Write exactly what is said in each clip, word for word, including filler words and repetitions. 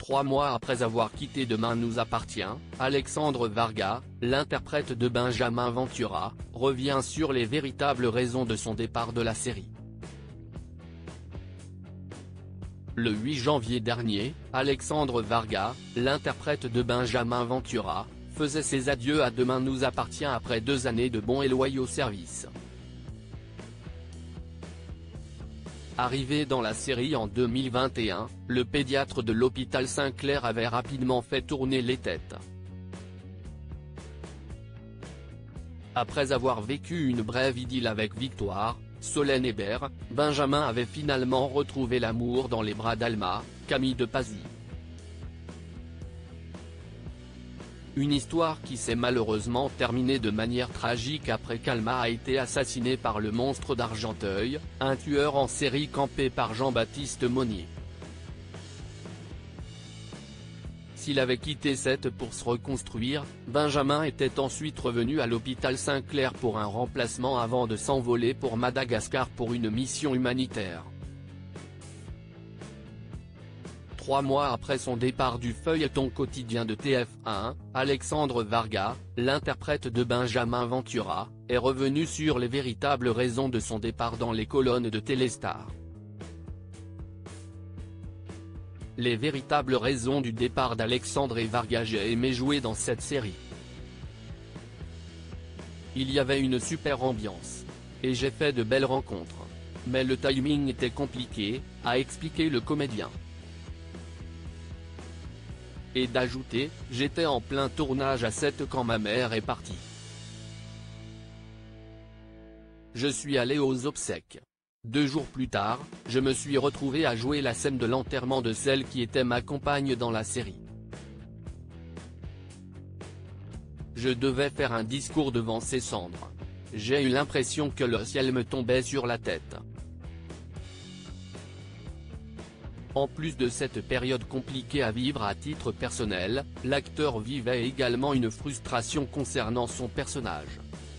Trois mois après avoir quitté Demain nous appartient, Alexandre Varga, l'interprète de Benjamin Ventura, revient sur les véritables raisons de son départ de la série. Le huit janvier dernier, Alexandre Varga, l'interprète de Benjamin Ventura, faisait ses adieux à Demain nous appartient après deux années de bons et loyaux services. Arrivé dans la série en deux mille vingt et un, le pédiatre de l'hôpital Saint-Clair avait rapidement fait tourner les têtes. Après avoir vécu une brève idylle avec Victoire, Solène Hébert, Benjamin avait finalement retrouvé l'amour dans les bras d'Alma, Camille de Pazzi. Une histoire qui s'est malheureusement terminée de manière tragique après qu'Alma a été assassinée par le monstre d'Argenteuil, un tueur en série campé par Jean-Baptiste Monnier. S'il avait quitté Sète pour se reconstruire, Benjamin était ensuite revenu à l'hôpital Saint-Clair pour un remplacement avant de s'envoler pour Madagascar pour une mission humanitaire. Trois mois après son départ du feuilleton quotidien de T F un, Alexandre Varga, l'interprète de Benjamin Ventura, est revenu sur les véritables raisons de son départ dans les colonnes de Téléstar. Les véritables raisons du départ d'Alexandre et Varga. J'ai aimé jouer dans cette série. Il y avait une super ambiance. Et j'ai fait de belles rencontres. Mais le timing était compliqué, a expliqué le comédien. Et d'ajouter, j'étais en plein tournage à Sète quand ma mère est partie. Je suis allé aux obsèques. Deux jours plus tard, je me suis retrouvé à jouer la scène de l'enterrement de celle qui était ma compagne dans la série. Je devais faire un discours devant ses cendres. J'ai eu l'impression que le ciel me tombait sur la tête. En plus de cette période compliquée à vivre à titre personnel, l'acteur vivait également une frustration concernant son personnage.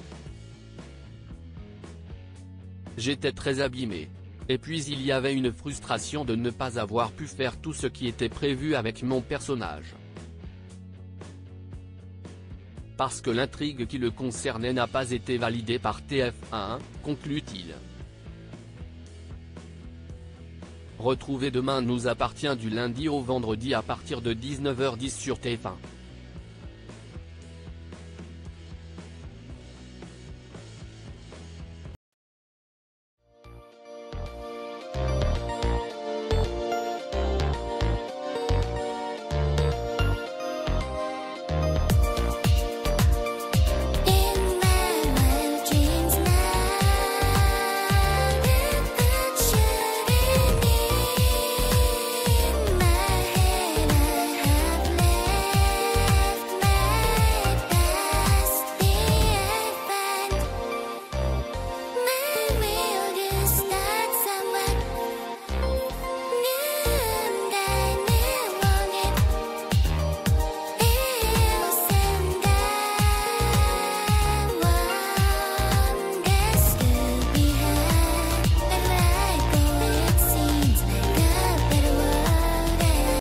J'étais très abîmé. Et puis il y avait une frustration de ne pas avoir pu faire tout ce qui était prévu avec mon personnage. Parce que l'intrigue qui le concernait n'a pas été validée par T F un, conclut-il. Retrouvez Demain nous appartient du lundi au vendredi à partir de dix-neuf heures dix sur T F un.